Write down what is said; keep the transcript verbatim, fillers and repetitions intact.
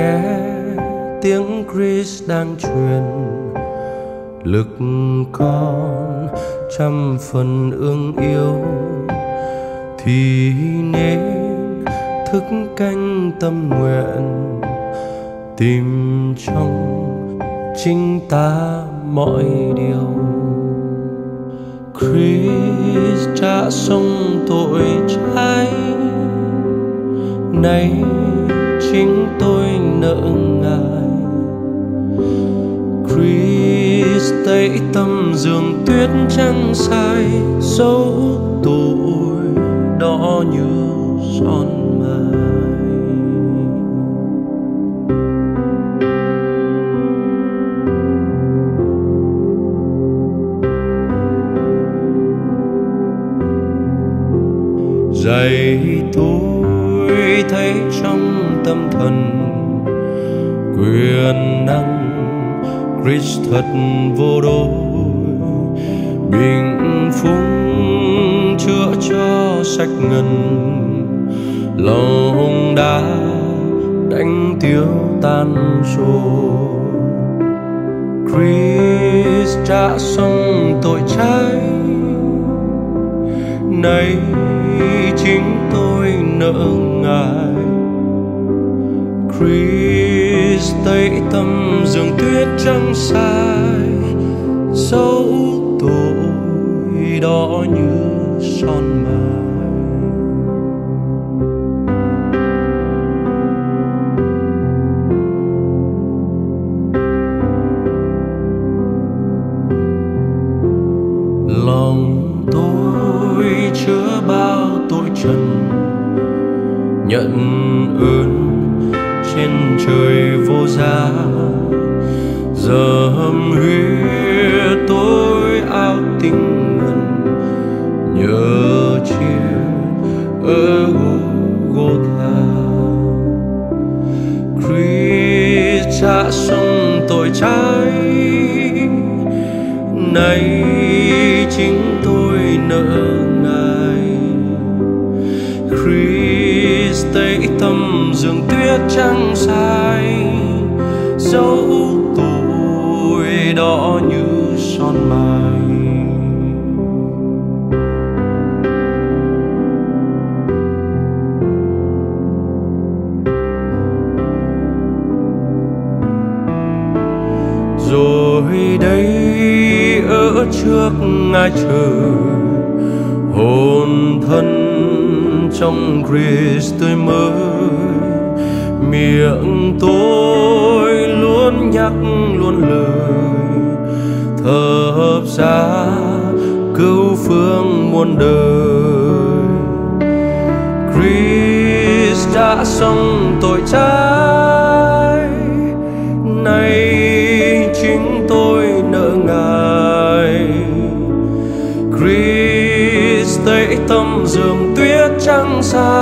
nghe tiếng Christ đang truyền, lực con trăm phần ương yêu, thì nên thức canh tâm nguyện, tìm trong chính ta mọi điều. Christ đã sống tội trái, nay chính tôi nợ Ngài. Christ tẩy tâm giường tuyết trắng sai, dấu tội đỏ như son mai. Dạy tôi thấy trong tâm thần quyền năng Christ thật vô đối, bình phúng chữa cho sạch ngần, lòng đã đánh tiêu tan rồi. Christ đã sống tội trái, nay chính tôi nợ Ngài. Christ tẩy tâm giường tuyết trắng sai, dấu tội đỏ như son mai. Lòng tôi chứa bao tội trần, nhận ơn trên trời vô giá. Giờ hâm huyết tôi áo tình ngần, nhờ chia ở Golgotha. Christ đã sống tội trái, nay chính tôi nợ Ngài. Christ tẩy tâm giường tuyết trắng sai, dấu tội đỏ như son mai. Rồi đây ở trước Ngài trời, hồn thân trong Christ tươi mới. Miệng tôi luôn nhắc luôn lời, thập giá cứu phương muôn đời. Christ đã sống tội trái, nay chính tôi nợ Ngài. Christ tẩy tâm giường tuyết trắng sai,